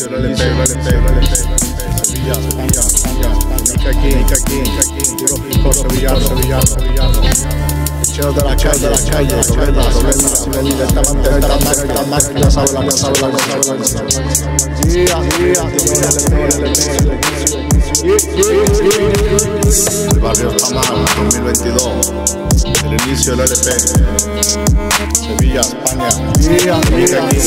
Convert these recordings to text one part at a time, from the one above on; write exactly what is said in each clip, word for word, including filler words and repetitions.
del L P, L P, L P, Sevilla, Sevilla, Sevilla, aquí, aquí, aquí, tiro fijo, sevillano, sevillano, sevillano. Picheos de la calle, de la calle, problemas, problemas, la vida está manteniendo las máquinas, las máquinas, sabe la cosa, sabe la cosa, sabe la cosa. Yeah, yeah, el barrio está mal, dos mil veintidós, el inicio del L P, Sevilla, España, yeah, aquí,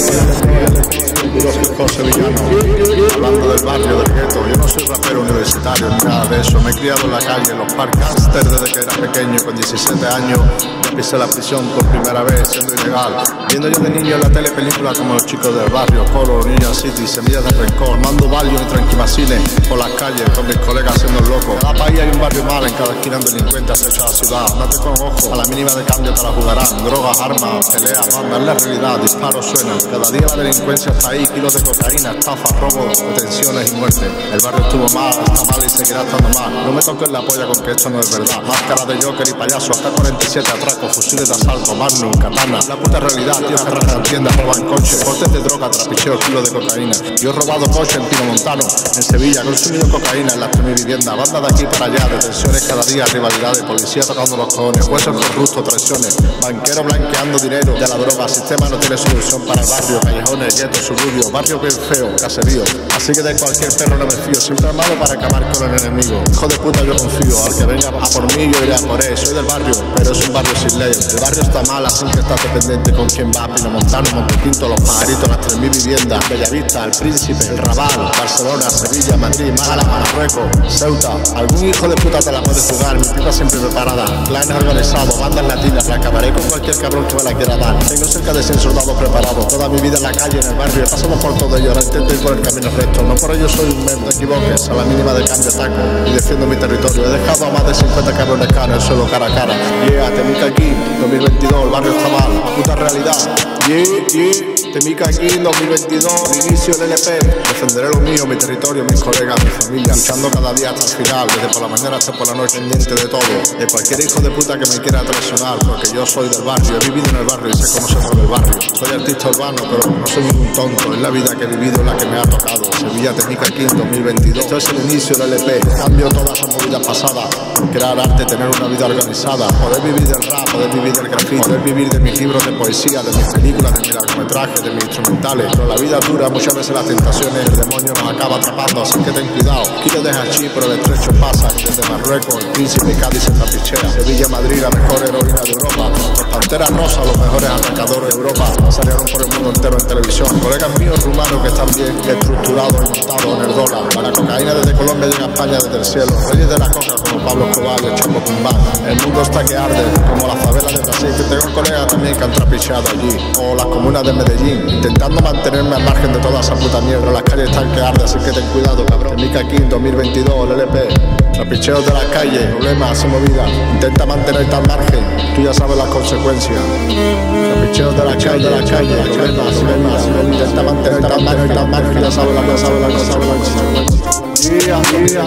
puro fijo sevillano, hablando del barrio, del gueto. Yo no soy rapero universitario ni nada de eso, me he criado en la calle, en los parques gangsters desde que era pequeño. Con diecisiete años ya pisé la prisión por primera vez siendo ilegal, viendo yo de niño en la tele películas como Los Chicos del Barrio, Color, Ninja City, Semillas de Rencor, mando Valium y Tranquimacines por las calles con mis colegas haciendo el loco. En cada país hay un barrio mal, en cada esquina un delincuente acecha a la ciudad. Andate con ojo, a la mínima de cambio te la jugarán. Drogas, armas, peleas, bandas, es la realidad, disparos suenan. Cada día la delincuencia está ahí, kilos de cocaína, estafas, robos, detenciones y muerte. El barrio estuvo mal, está mal y seguirá estando mal. No me toques la polla con que esto no es verdad. Máscara de Joker y payaso, hasta cuarenta y siete atracos, fusiles de asalto, Magnum, katana. La puta realidad, tíos que arrancan tiendas, roban coches, cortes de droga, trapicheos, kilos de cocaína. Yo he robado coche en Pino Montano, en Sevilla, he consumido cocaína en las mi vivienda. Banda de aquí para allá, detenciones cada día, rivalidades, policía tocando los cojones, jueces corruptos, traiciones, banqueros blanqueando dinero de la droga. Sistema no tiene solución para el barrio, callejones, guetos, suburbios, barrio bien feo, caserío. Así que de cualquier perro no me fío, siempre armado para acabar con el enemigo. Hijo de puta yo confío, al que venga a por mí yo iré a por él. Soy del barrio, pero es un barrio sin ley. El barrio está mal, así que estás dependiente con quien va. Pino Montano, Montequinto, Los Pajaritos, las tres mil viviendas, Bellavista, El Príncipe, El Raval, Barcelona, Sevilla, Madrid, Málaga, Marruecos, Ceuta. Algún hijo de puta te la puede jugar, mi pipa siempre preparada. Clanes organizados, bandas latinas, la acabaré con cualquier cabrón que me la quiera dar. Tengo cerca de cien soldados preparados, toda mi vida en la calle, en el barrio, pasamos por todo ello, ahora intento ir por el camino recto. No por ello soy un mem, te equivoques, a la mínima de cambio ataco y defiendo mi territorio. He dejado a más de cincuenta cabrones cara en el suelo cara a cara. Yeah, Temica aquí, dos mil veintidós, el barrio está mal, puta realidad. Yeah, yeah, Temica aquí, dos mil veintidós, inicio del L P. Defenderé lo mío, mi territorio, mis colegas, mi familia, luchando cada día hasta el final, desde por la mañana hasta por la noche, pendiente de todo, de cualquier hijo de puta que me quiera traicionar, porque yo soy del barrio, he vivido en el barrio y sé cómo se mueve el barrio. Soy artista urbano, pero no soy ningún tonto, es la vida que he vivido la que me ha tocado. Sevilla, Temica aquí en dos mil veintidós, esto es el inicio del L P, cambio todas esas movidas pasadas, crear arte, tener una vida organizada, poder vivir del rap, poder vivir del graffiti, poder vivir de mis libros de poesía, de mis películas, de mis largometrajes, de mis instrumentales. Pero la vida dura, muchas veces las tentaciones, el demonio nos acaba atrapando, así que ten cuidado. Kilos de hachís, pero el estrecho pasa, desde Marruecos, El Príncipe, Cádiz, Santa Pichea, Sevilla, Madrid, la mejor heroína de Europa. Los Panteras Rosas, los mejores atacadores de Europa, salieron por el mundo entero en televisión. Colegas míos rumanos que están bien estructurados y montados en el dólar. La cocaína desde Colombia llega a España desde el cielo. Reyes de la coca como Pablo Escobar y el Chapo Tumbán. El mundo está que arde, como la favela de Brasil, que tengo colegas también que han trapicheado allí. O las comunas de Medellín, intentando mantenerme al margen de toda esa puta mierda. Las calles están que arde, así que ten cuidado, cabrón. Temica aquí en dos mil veintidós, el L P. Trapicheos de las calles, problemas y movidas. Intenta mantenerte al margen, tú ya sabes las consecuencias. Trapicheos de la calle, de la calle, problemas y movidas. Intenta mantenerte al margen, al margen, ya sabes las cosas, las cosas, las cosas. Yeah, yeah,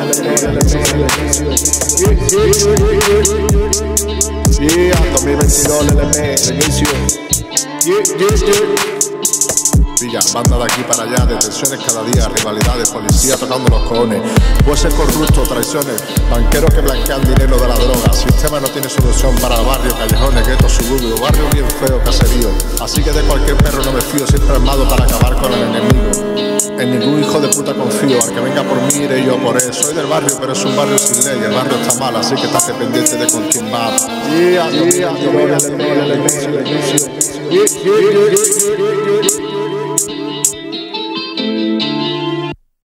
yeah, dos mil veintidós, el L P, el inicio. Yeah, yeah, yeah. Villa, banda de aquí para allá, detenciones cada día, rivalidades, policía tocando los cojones, jueces corruptos, traiciones, banqueros que blanquean dinero de la droga. Sistema no tiene solución para el barrio, callejones, guetos, suburbios, barrio bien feo, caserío. Así que de cualquier perro no me fío, siempre armado para acabar con el enemigo. En ningún hijo de puta confío, al que venga por mí iré yo por él. Soy del barrio, pero es un barrio sin ley, el barrio está mal, así que estate pendiente de con quién va. Yeah, yeah, yeah, yeah, yeah, yeah, yeah.